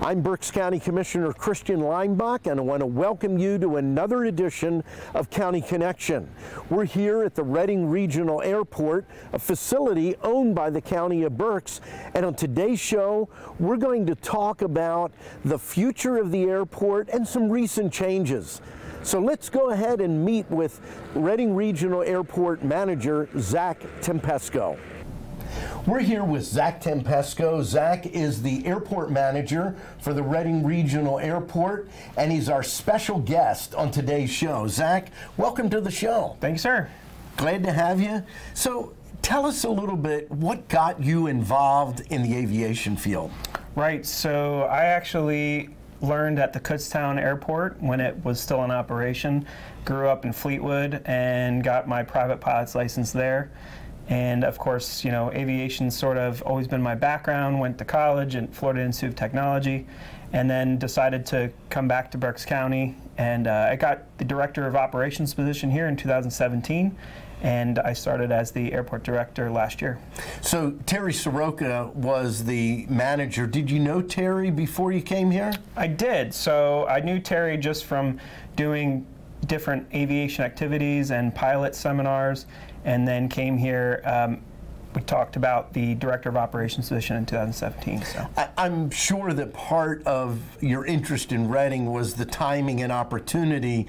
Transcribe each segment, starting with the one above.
I'm Berks County Commissioner Christian Leinbach, and I want to welcome you to another edition of County Connection. We're here at the Reading Regional Airport, a facility owned by the County of Berks, and on today's show, we're going to talk about the future of the airport and some recent changes. So let's go ahead and meet with Reading Regional Airport Manager Zach Tempesco. We're here with Zach Tempesco. Zach is the airport manager for the Reading Regional Airport, and he's our special guest on today's show. Zach, welcome to the show. Thank you, sir. Glad to have you. So tell us a little bit, what got you involved in the aviation field? Right, so I actually learned at the Kutztown Airport when it was still in operation. Grew up in Fleetwood and got my private pilot's license there. And of course, you know, aviation's sort of always been my background. Went to college at Florida Institute of Technology, and then decided to come back to Berks County. And I got the Director of Operations position here in 2017, and I started as the airport director last year. So Terry Soroka was the manager. Did you know Terry before you came here? I did. So I knew Terry just from doing different aviation activities and pilot seminars, and then came here. We talked about the Director of Operations position in 2017. So I'm sure that part of your interest in Reading was the timing and opportunity.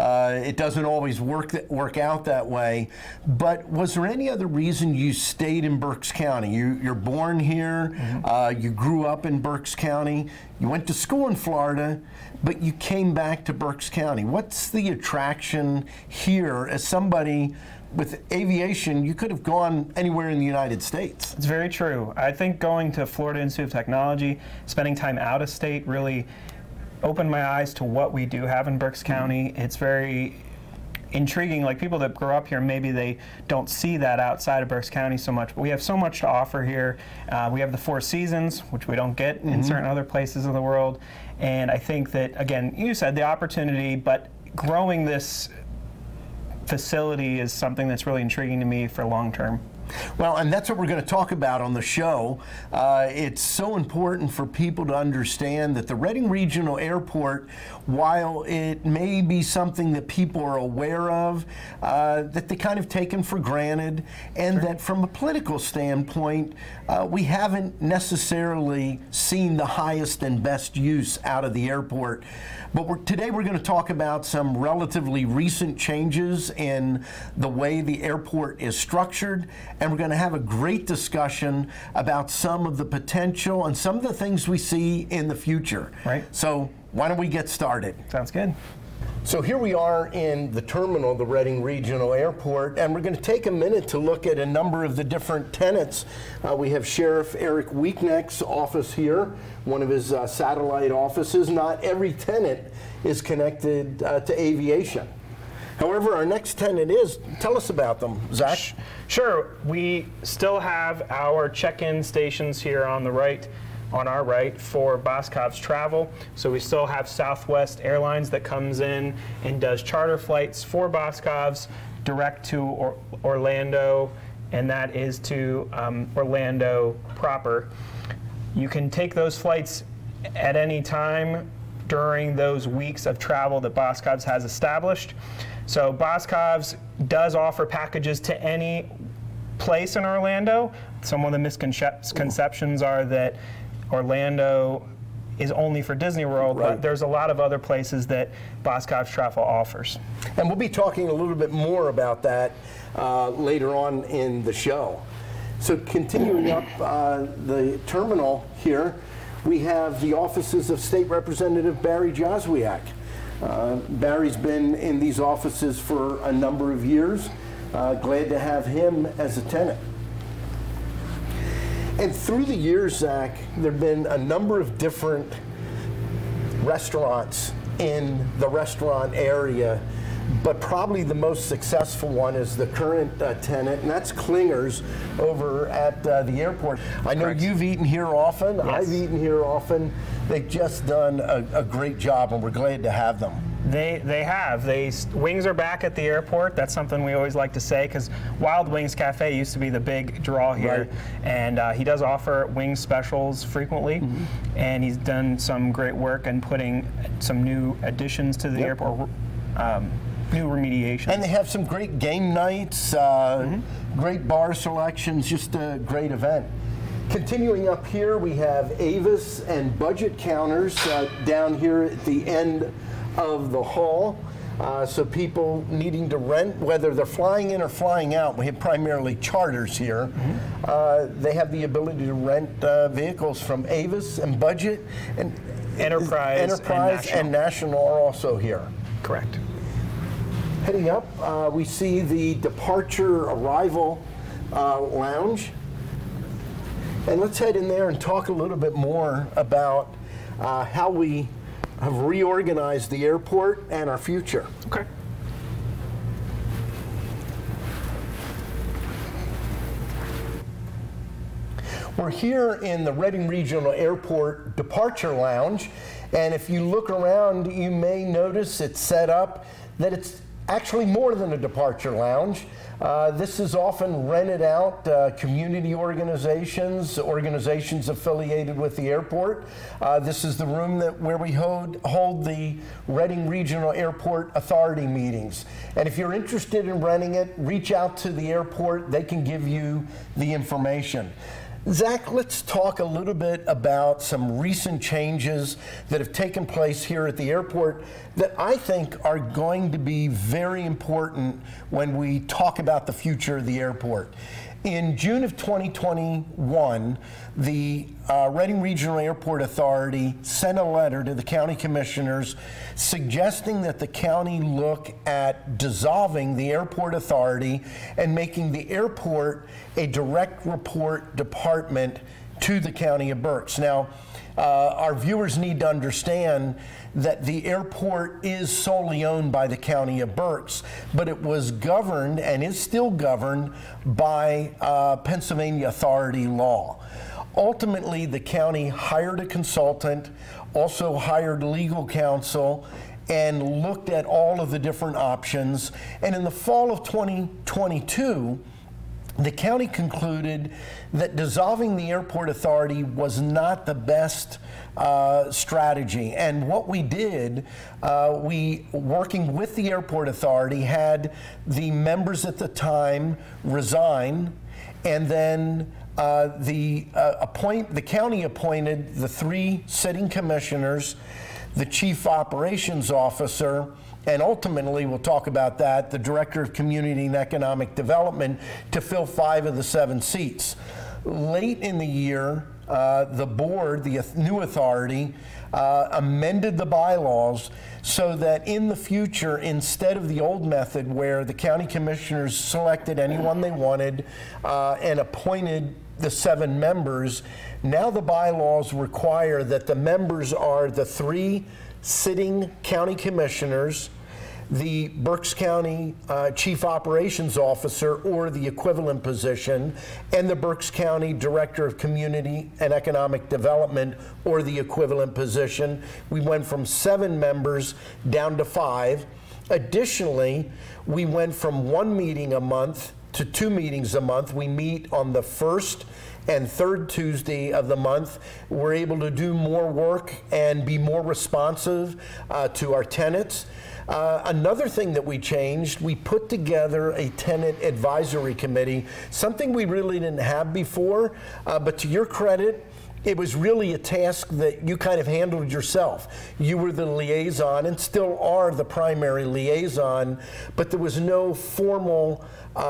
It doesn't always work out that way. But was there any other reason you stayed in Berks County? You're born here. You grew up in Berks County. You went to school in Florida, but you came back to Berks County. What's the attraction here as somebody with aviation? You could have gone anywhere in the United States. It's very true. I think going to Florida Institute of Technology, spending time out of state really opened my eyes to what we do have in Berks County. It's very intriguing. Like, people that grow up here, maybe they don't see that outside of Berks County so much, but we have so much to offer here. We have the Four Seasons, which we don't get in certain other places in the world. And I think that, again, you said the opportunity, but growing this facility is something that's really intriguing to me for long term. Well, and that's what we're going to talk about on the show. It's so important for people to understand that the Reading Regional Airport, while it may be something that people are aware of, that they kind of taken for granted, and that from a political standpoint, we haven't necessarily seen the highest and best use out of the airport. But today we're going to talk about some relatively recent changes in the way the airport is structured, and we're going to have a great discussion about some of the potential and some of the things we see in the future. Right. So why don't we get started? Sounds good. So here we are in the terminal, the Reading Regional Airport, and we're going to take a minute to look at a number of the different tenants. We have Sheriff Eric Weeknecht's office here, one of his satellite offices. Not every tenant is connected to aviation. However, our next tenant is. Tell us about them, Zach. Sure. We still have our check-in stations here on the right, on our right, for Boscov's travel. So we still have Southwest Airlines that comes in and does charter flights for Boscov's direct to Orlando, and that is to Orlando proper. You can take those flights at any time during those weeks of travel that Boscov's has established. So Boscov's does offer packages to any place in Orlando. Some of the misconceptions are that Orlando is only for Disney World, but there's a lot of other places that Boscov's Travel offers. And we'll be talking a little bit more about that later on in the show. So continuing up the terminal here, we have the offices of State Representative Barry Joswiak. Barry's been in these offices for a number of years. Glad to have him as a tenant. And through the years, Zach, there have been a number of different restaurants in the restaurant area, but probably the most successful one is the current tenant, and that's Klinger's over at the airport. I know you've eaten here often. Yes. I've eaten here often. They've just done a great job, and we're glad to have them. They have. Wings are back at the airport. That's something we always like to say, because Wild Wings Cafe used to be the big draw here. Right. And he does offer wing specials frequently. And he's done some great work in putting some new additions to the airport, new remediation. And they have some great game nights, great bar selections, just a great event. Continuing up here, we have Avis and budget counters down here at the end of the hall. So people needing to rent, whether they're flying in or flying out, we have primarily charters here. They have the ability to rent vehicles from Avis and budget, and Enterprise and National are also here. Correct. Heading up, we see the departure arrival lounge. And let's head in there and talk a little bit more about how we have reorganized the airport and our future. Okay. We're here in the Reading Regional Airport Departure Lounge, and if you look around, you may notice it's set up that it's actually more than a departure lounge. This is often rented out community organizations affiliated with the airport. This is the room where we hold the Reading Regional Airport Authority meetings. And if you're interested in renting it, reach out to the airport. They can give you the information. Zach, let's talk a little bit about some recent changes that have taken place here at the airport that I think are going to be very important when we talk about the future of the airport. In June of 2021, the Reading Regional Airport Authority sent a letter to the county commissioners suggesting that the county look at dissolving the airport authority and making the airport a direct report department to the county of Berks. Now, our viewers need to understand that the airport is solely owned by the county of Berks, but it was governed and is still governed by Pennsylvania authority law. Ultimately, the county hired a consultant, also hired legal counsel, and looked at all of the different options. And in the fall of 2022, the county concluded that dissolving the airport authority was not the best strategy. And what we did, working with the airport authority, had the members at the time resign, and then the county appointed the 3 sitting commissioners, the chief operations officer, and ultimately, we'll talk about that, the Director of Community and Economic Development, to fill 5 of the 7 seats. Late in the year, the board, the new authority, amended the bylaws so that in the future, instead of the old method where the county commissioners selected anyone they wanted and appointed the 7 members, now the bylaws require that the members are the 3 sitting county commissioners, the Berks County Chief Operations Officer or the equivalent position, and the Berks County Director of Community and Economic Development or the equivalent position. We went from 7 members down to 5. Additionally, we went from 1 meeting a month to 2 meetings a month. We meet on the first and third Tuesday of the month. We're able to do more work and be more responsive to our tenants. Another thing that we changed, we put together a tenant advisory committee, something we really didn't have before, but to your credit, it was really a task that you kind of handled yourself. You were the liaison and still are the primary liaison, but there was no formal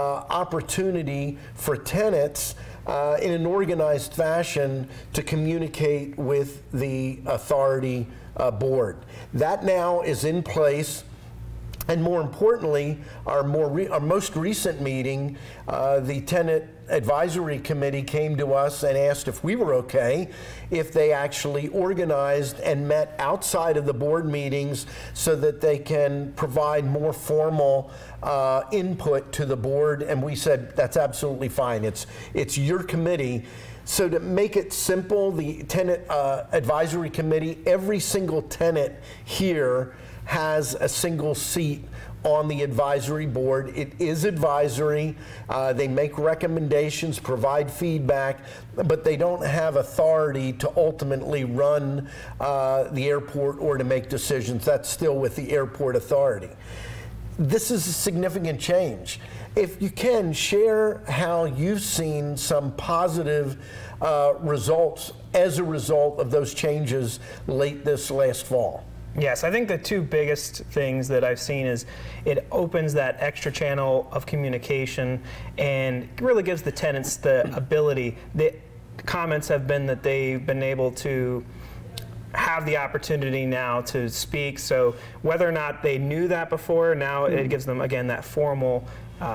opportunity for tenants in an organized fashion to communicate with the authority board. That now is in place. And more importantly, our most recent meeting, the Tenant Advisory Committee came to us and asked if we were okay if they actually organized and met outside of the board meetings so that they can provide more formal input to the board. And we said, that's absolutely fine. It's your committee. So to make it simple, the tenant advisory committee, every single tenant here has a single seat on the advisory board. It is advisory. They make recommendations, provide feedback, but they don't have authority to ultimately run the airport or to make decisions. That's still with the airport authority. This is a significant change. If you can, share how you've seen some positive results as a result of those changes late this last fall. Yes, I think the two biggest things that I've seen is it opens that extra channel of communication and really gives the tenants the ability. The comments have been that they've been able to have the opportunity now to speak. So whether or not they knew that before, now it gives them, again, that formal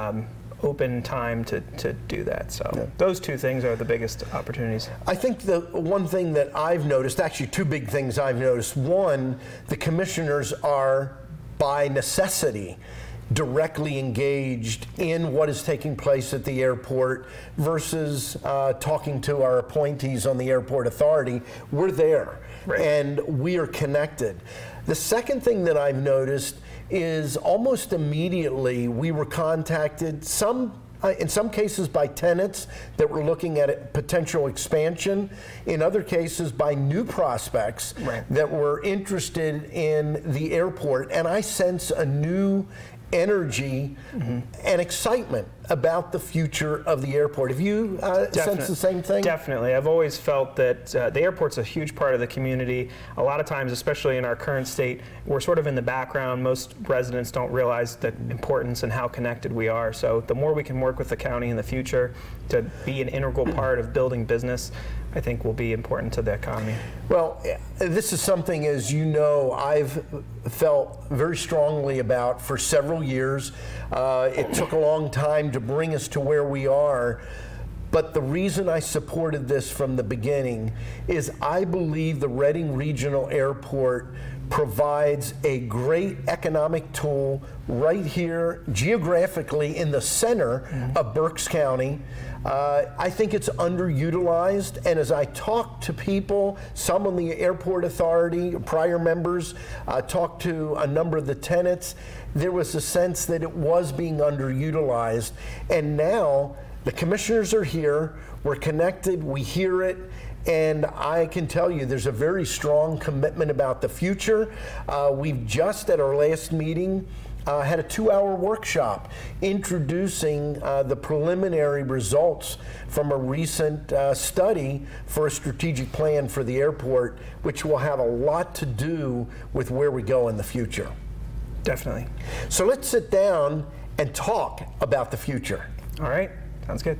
open time to do that. So those two things are the biggest opportunities. I think the one thing that I've noticed, actually two big things I've noticed. One, the commissioners are by necessity directly engaged in what is taking place at the airport versus talking to our appointees on the airport authority. We're there, and we are connected. The second thing that I've noticed is almost immediately we were contacted, in some cases by tenants that were looking at a potential expansion, in other cases by new prospects that were interested in the airport, and I sense a new energy and excitement about the future of the airport. Have you sensed the same thing? Definitely. I've always felt that the airport's a huge part of the community. A lot of times, especially in our current state, we're sort of in the background. Most residents don't realize the importance and how connected we are. So the more we can work with the county in the future to be an integral part of building business, I think will be important to the economy. Well, this is something, as you know, I've felt very strongly about for several years. It took a long time to bring us to where we are, but the reason I supported this from the beginning is I believe the Reading Regional Airport provides a great economic tool right here geographically in the center of Berks County. I think it's underutilized, and as I talk to people, some on the airport authority, prior members, talked to a number of the tenants, there was a sense that it was being underutilized, and now the commissioners are here, we're connected, we hear it, and I can tell you there's a very strong commitment about the future. We've just at our last meeting had a 2-hour workshop introducing the preliminary results from a recent study for a strategic plan for the airport, which will have a lot to do with where we go in the future. Definitely. So let's sit down and talk about the future. All right, sounds good.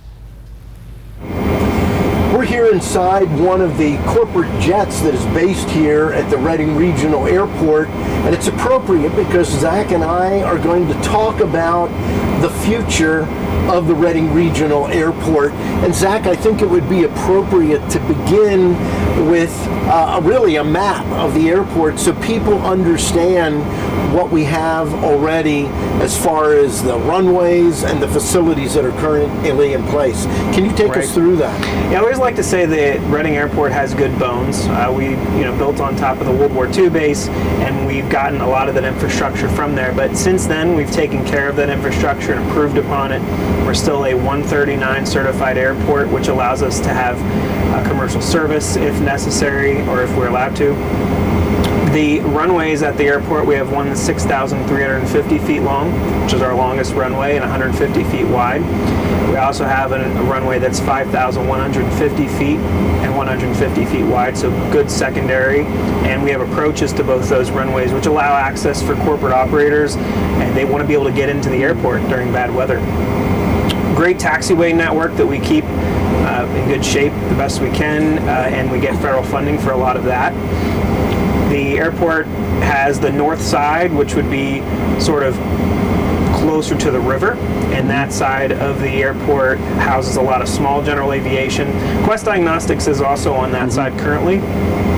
We're here inside one of the corporate jets that is based here at the Reading Regional Airport, and it's appropriate because Zach and I are going to talk about the future of the Reading Regional Airport. And Zach, I think it would be appropriate to begin with really a map of the airport so people understand what we have already as far as the runways and the facilities that are currently in place. Can you take us through that? Yeah, I always like to say that Reading Airport has good bones. We built on top of the World War II base, and we've gotten a lot of that infrastructure from there. But since then, we've taken care of that infrastructure and improved upon it. We're still a 139 certified airport, which allows us to have commercial service if necessary or if we're allowed to. The runways at the airport, we have one that's 6,350 feet long, which is our longest runway, and 150 feet wide. We also have a runway that's 5,150 feet and 150 feet wide, so good secondary. And we have approaches to both those runways, which allow access for corporate operators, and they want to be able to get into the airport during bad weather. Great taxiway network that we keep in good shape the best we can, and we get federal funding for a lot of that. The airport has the north side, which would be sort of closer to the river, and that side of the airport houses a lot of small general aviation. Quest Diagnostics is also on that side currently.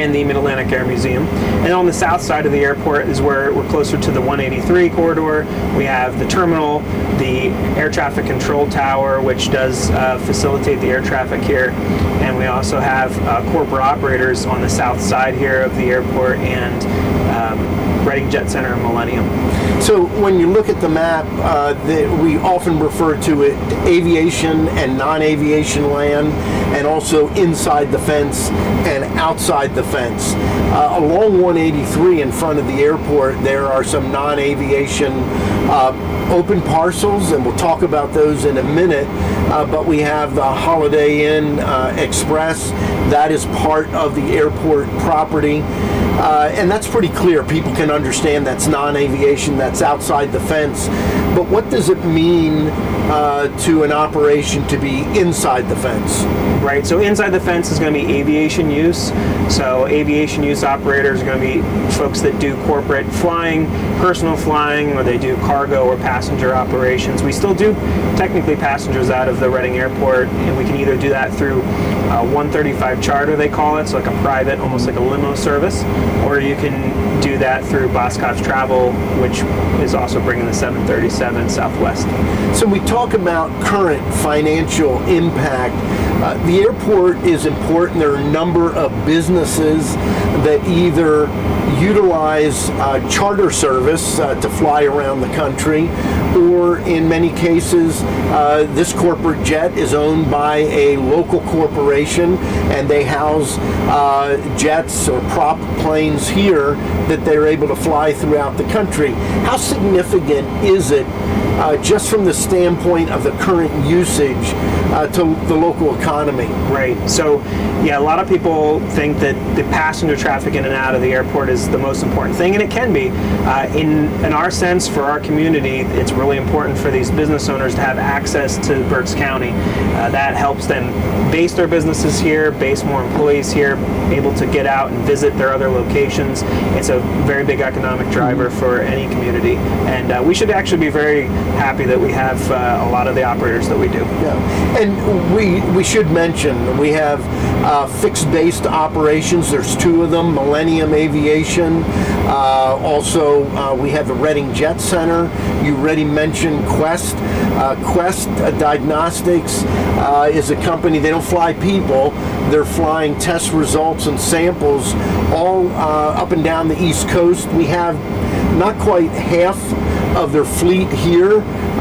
and the Mid-Atlantic Air Museum. And on the south side of the airport is where we're closer to the 183 corridor. We have the terminal, the air traffic control tower, which does facilitate the air traffic here. And we also have corporate operators on the south side here of the airport, and Reading Jet Center and Millennium. So when you look at the map, we often refer to it aviation and non-aviation land, and also inside the fence and outside the fence. Along 183 in front of the airport, there are some non-aviation open parcels, and we'll talk about those in a minute, but we have the Holiday Inn Express. That is part of the airport property, and that's pretty clear. People can understand that's non-aviation, that's outside the fence. But what does it mean to an operation to be inside the fence? Right, so inside the fence is going to be aviation use. So aviation use operators are going to be folks that do corporate flying, personal flying, or they do cargo or passenger operations. We still do technically passengers out of the Reading Airport, and we can either do that through 135 charter, they call it, so like a private, almost like a limo service, or you can do that through Boscov's Travel, which is also bringing the 737 Southwest. So we talk about current financial impact. The airport is important. There are a number of businesses that either utilize charter service to fly around the country, or in many cases, this corporate jet is owned by a local corporation, and they house jets or prop planes here that they're able to fly throughout the country. How significant is it, just from the standpoint of the current usage to the local economy? Right. So, yeah, a lot of people think that the passenger traffic in and out of the airport is the most important thing, and it can be. In our sense, for our community, it's really important for these business owners to have access to Berks County. That helps them base their businesses here, base more employees here, able to get out and visit their other locations. It's a very big economic driver for any community, and we should actually be very happy that we have a lot of the operators that we do. Yeah, and we should mention we have fixed-based operations. There's two of them, Millennium Aviation. Also, we have the Reading Jet Center. You already mentioned Quest. Quest Diagnostics is a company. They don't fly people. They're flying test results and samples all up and down the East Coast. We have not quite half of their fleet here,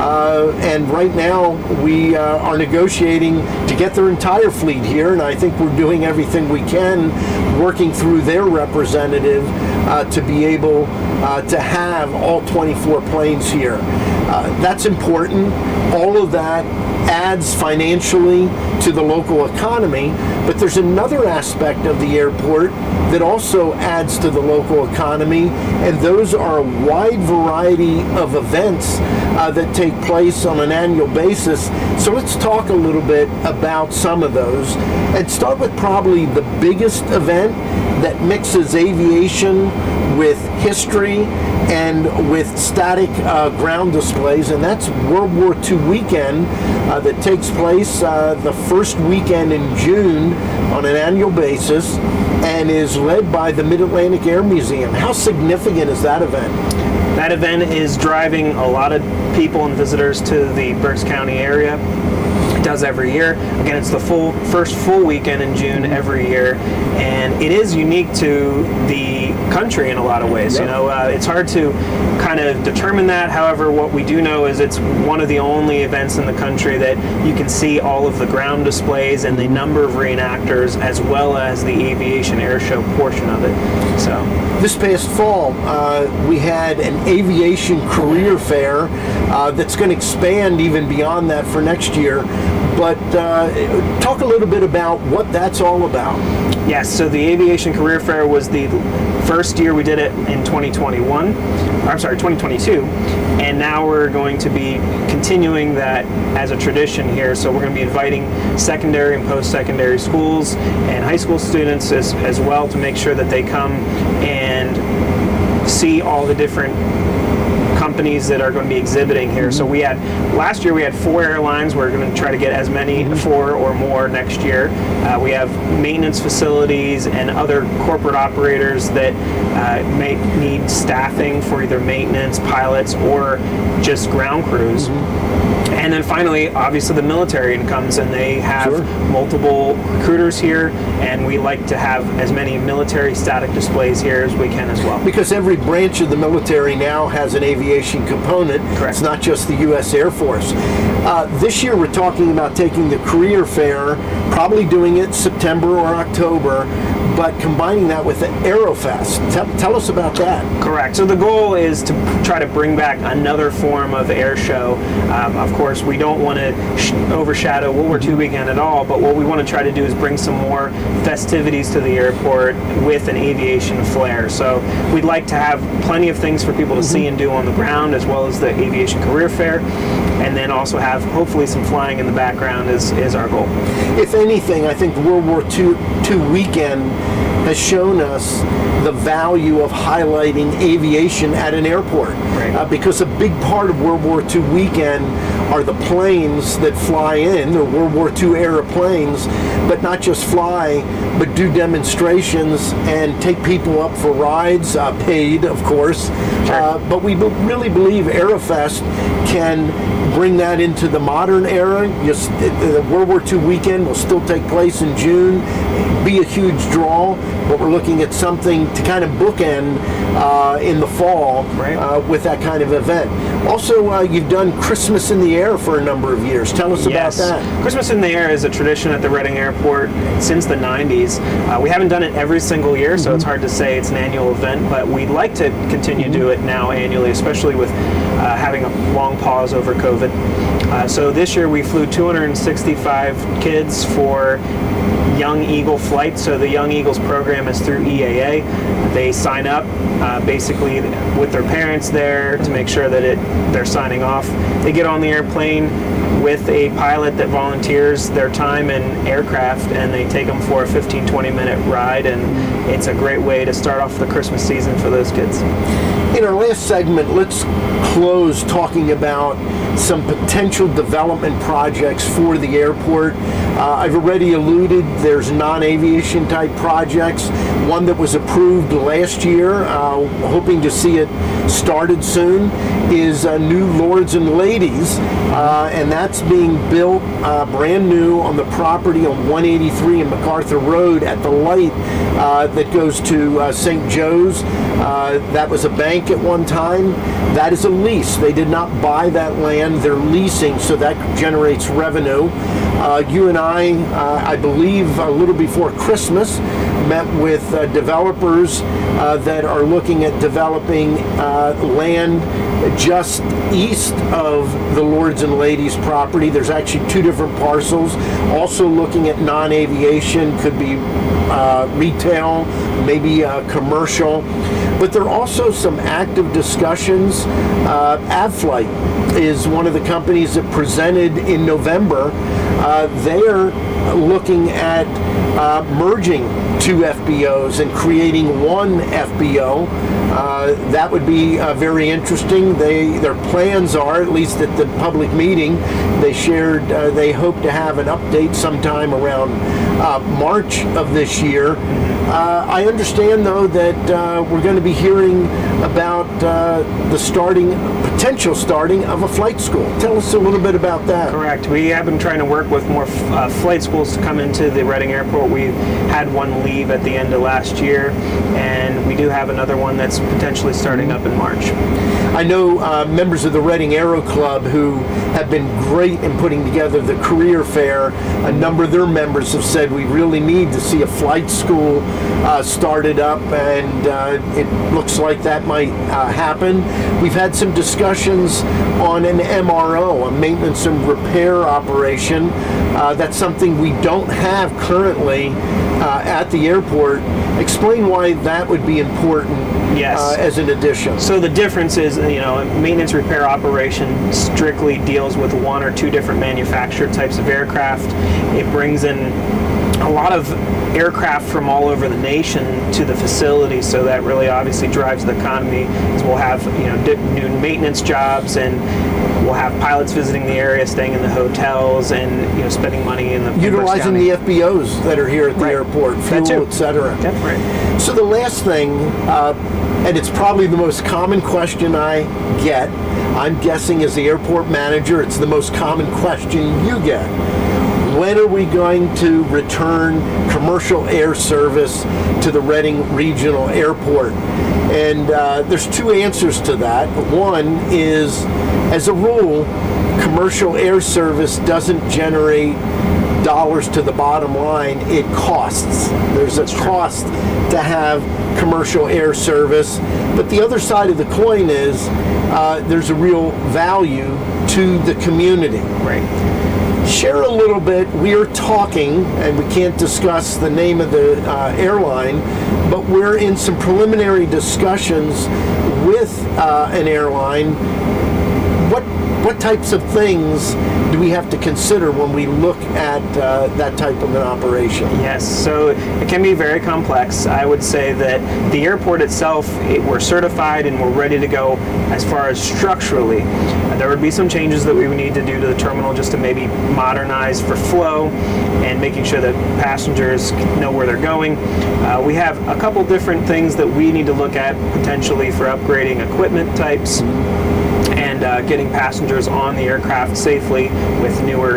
and right now we are negotiating to get their entire fleet here, and I think we're doing everything we can, working through their representative to be able to have all 24 planes here. That's important. All of that adds financially to the local economy, but there's another aspect of the airport that also adds to the local economy, and those are a wide variety of events that take place on an annual basis. So let's talk a little bit about some of those, and start with probably the biggest event that mixes aviation with history and with static ground displays, and that's World War II weekend that takes place the first weekend in June on an annual basis, and is led by the Mid-Atlantic Air Museum. How significant is that event? That event is driving a lot of people and visitors to the Berks County area. It does every year. Again, it's the first full weekend in June every year, and it is unique to the country in a lot of ways. Yep. You know, it's hard to kind of determine that. However, what we do know is it's one of the only events in the country that you can see all of the ground displays and the number of reenactors, as well as the aviation air show portion of it. So this past fall, we had an aviation career fair that's going to expand even beyond that for next year. But talk a little bit about what that's all about. Yes, so the Aviation Career Fair was the first year we did it in 2022, and now we're going to be continuing that as a tradition here. So we're going to be inviting secondary and post-secondary schools and high school students as well, to make sure that they come and see all the different companies that are going to be exhibiting here. So last year we had 4 airlines. We're going to try to get as many, 4 or more next year. We have maintenance facilities and other corporate operators that may need staffing for either maintenance, pilots, or just ground crews. And then finally, obviously, the military comes, and they have multiple recruiters here, and we like to have as many military static displays here as we can as well. Because every branch of the military now has an aviation component. Correct. It's not just the U.S. Air Force. This year, we're talking about taking the career fair, probably doing it September or October, but combining that with the Aerofest. Tell us about that. Correct. So the goal is to try to bring back another form of air show. Of course, we don't want to overshadow World War II weekend at all, but what we want to try to do is bring some more festivities to the airport with an aviation flair. So we'd like to have plenty of things for people to see and do on the ground, as well as the aviation career fair, and then also have hopefully some flying in the background is our goal. If anything, I think World War II weekend has shown us the value of highlighting aviation at an airport. Right. Because a big part of World War II weekend are the planes that fly in, the World War II era planes, but not just fly, but do demonstrations and take people up for rides, paid, of course. Sure. But we really believe Aerofest can bring that into the modern era. The World War II weekend will still take place in June, be a huge draw, but we're looking at something to kind of bookend in the fall with that kind of event. Also, you've done Christmas in the Air for a number of years. Tell us about that. Christmas in the Air is a tradition at the Reading Airport since the 90s. We haven't done it every single year, so it's hard to say it's an annual event, but we'd like to continue to do it now annually, especially with having a long pause over COVID. So this year we flew 265 kids for Young Eagle flight. So the Young Eagles program is through EAA. They sign up basically with their parents there to make sure that they're signing off. They get on the airplane with a pilot that volunteers their time and aircraft, and they take them for a 15-20 minute ride, and it's a great way to start off the Christmas season for those kids. In our last segment, let's close talking about some potential development projects for the airport. I've already alluded, there's non-aviation type projects. One that was approved last year, hoping to see it started soon, is new Lords and Ladies, and that's being built brand new on the property on 183 and MacArthur Road at the light that goes to St. Joe's. That was a bank at one time. That is a lease. They did not buy that land. They're leasing, so that generates revenue. You and I believe a little before Christmas, met with developers that are looking at developing land just east of the Lords and Ladies property. There's actually 2 different parcels. Also looking at non-aviation, could be retail, maybe commercial. But there are also some active discussions. AvFlight is one of the companies that presented in November. They're looking at merging 2 FBOs and creating 1 FBO. That would be very interesting. Their plans are, at least at the public meeting, they shared they hope to have an update sometime around March of this year. I understand, though, that we're going to be hearing about the potential starting of a flight school. Tell us a little bit about that. Correct. We have been trying to work with more flight schools to come into the Reading Airport. We had one leave at the end of last year, and we do have another one that's potentially starting up in March. I know members of the Reading Aero Club who have been great in putting together the career fair. A number of their members have said we really need to see a flight school started up, and it looks like that might happen. We've had some discussions on an MRO, a maintenance and repair operation. That's something we don't have currently at the airport. Explain why that would be important. Yes. As an addition. So the difference is, maintenance repair operation strictly deals with 1 or 2 different manufacturer types of aircraft. It brings in a lot of aircraft from all over the nation to the facility, so that really obviously drives the economy. Because we'll have new maintenance jobs, and we'll have pilots visiting the area, staying in the hotels, and spending money in the utilizing the FBOs that are here at the airport, fuel, etc. Yep, right. So the last thing, and it's probably the most common question I get, I'm guessing as the airport manager, it's the most common question you get. When are we going to return commercial air service to the Reading Regional Airport? And there's two answers to that. One is, as a rule, commercial air service doesn't generate dollars to the bottom line. It costs. There's a cost to have commercial air service. But the other side of the coin is there's a real value to the community. Right. Share a little bit. We are talking, and we can't discuss the name of the airline, but we're in some preliminary discussions with an airline. What types of things do we have to consider when we look at that type of an operation? Yes, so it can be very complex. I would say that the airport itself, we're certified and we're ready to go as far as structurally. There would be some changes that we would need to do to the terminal just to maybe modernize for flow and making sure that passengers know where they're going. We have a couple different things that we need to look at potentially for upgrading equipment types and getting passengers on the aircraft safely with newer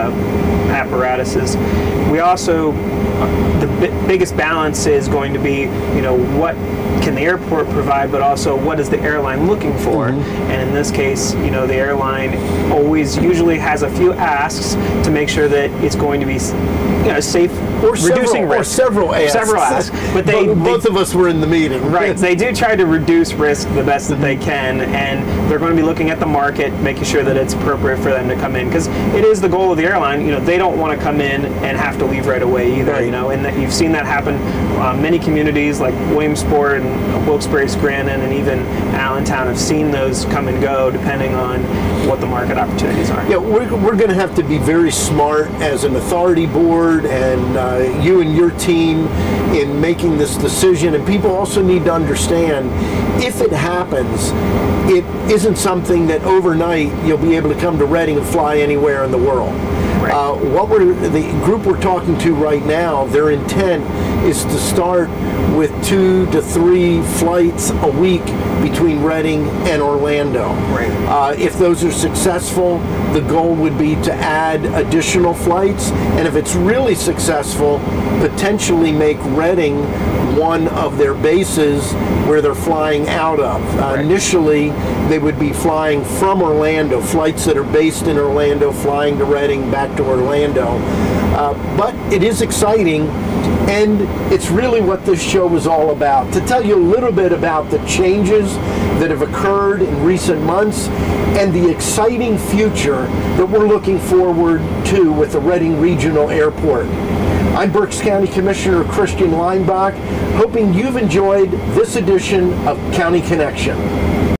apparatuses. We also, the biggest balance is going to be, what can the airport provide, but also what is the airline looking for? And in this case, the airline always usually has a few asks to make sure that it's going to be, safe, or reducing risk. Or several asks. But both of us were in the meeting. Right. They do try to reduce risk the best that they can, and they're going to be looking at the market, making sure that it's appropriate for them to come in, because it is the goal of the airline. They don't want to come in and have to leave right away either. Right. And that you've seen that happen. Many communities like Williamsport and Wilkes-Barre, Scranton, and even Allentown have seen those come and go depending on what the market opportunities are. Yeah, we're going to have to be very smart as an authority board, and you and your team in making this decision. And people also need to understand, if it happens, it isn't something that overnight you'll be able to come to Reading and fly anywhere in the world. Right. The group we're talking to right now, their intent is to start with 2 to 3 flights a week between Reading and Orlando. Right. If those are successful, the goal would be to add additional flights, and if it's really successful, potentially make Reading one of their bases where they're flying out of. Right. Initially, they would be flying from Orlando, flights that are based in Orlando, flying to Reading, back to Orlando. But it is exciting, and it's really what this show is all about. To tell you a little bit about the changes that have occurred in recent months and the exciting future that we're looking forward to with the Reading Regional Airport. I'm Berks County Commissioner Christian Leinbach, hoping you've enjoyed this edition of County Connection.